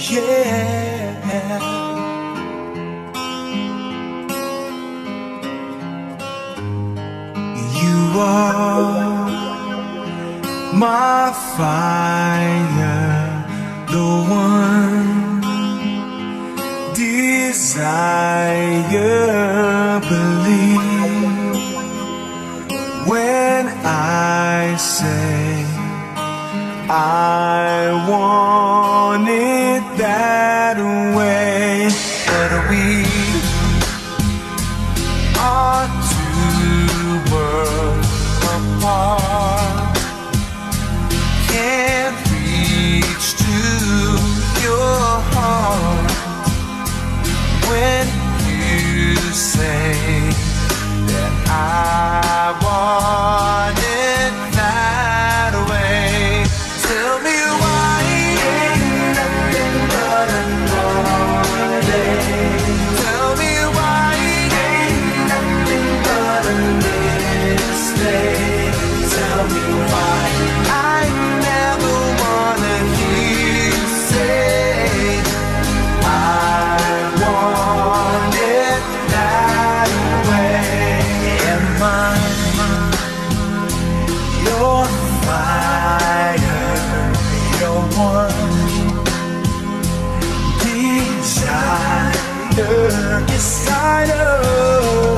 yeah. You are my fire, the one desire. Believe when I say I want it that way. But we are two worlds apart, can't reach to your heart when you say that I want it that way. Tell me why ain't nothing but another day. Tell me why ain't nothing but a mistake. Tell me why I never wanna hear you say I want it that way. Am I your fire, your one desire? Yes, I know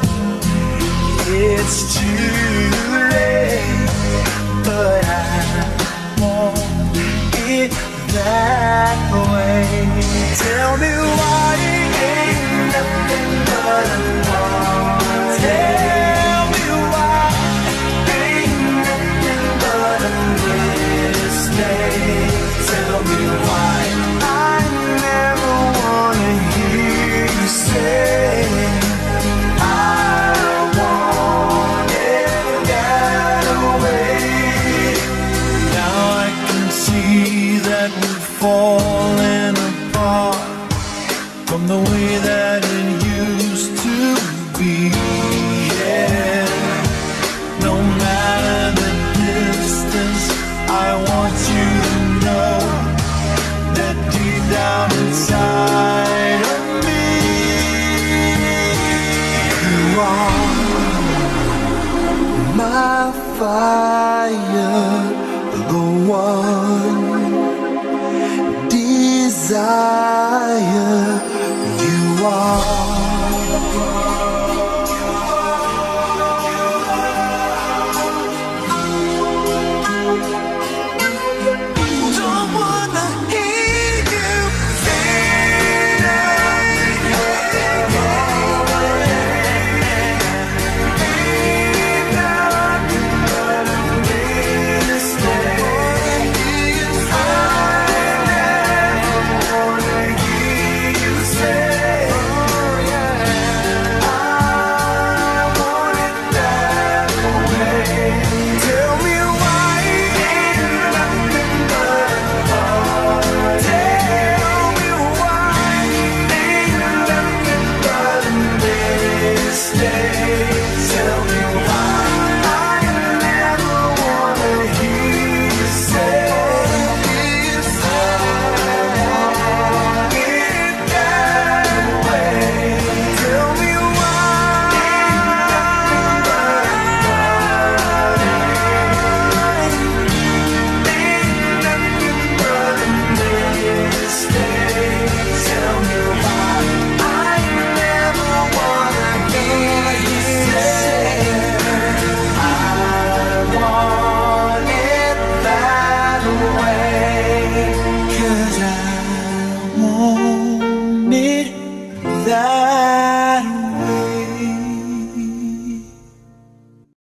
it's too late, but I want it that way. Tell me why ain't nothing but a lie. Tell me why ain't nothing but a mistake. Tell me why I never wanna hear you say I want it that way. Now I can see that we've fallen apart from the way that it used to be. Yeah. No matter the distance, I want you to know that deep down inside of me, you are my fire, the one desire.